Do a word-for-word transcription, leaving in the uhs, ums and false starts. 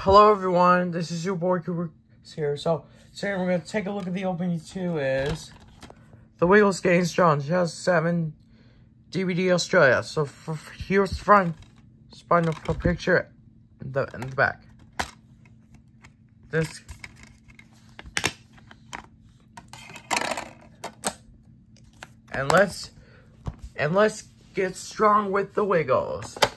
Hello everyone, this is your boy Cooper here. So today we're gonna take a look at the opening two is The Wiggles Getting Strong. She has seven D V D Australia. So for, for, here's the front spinal picture in the in the back. This and let's and let's get strong with the Wiggles.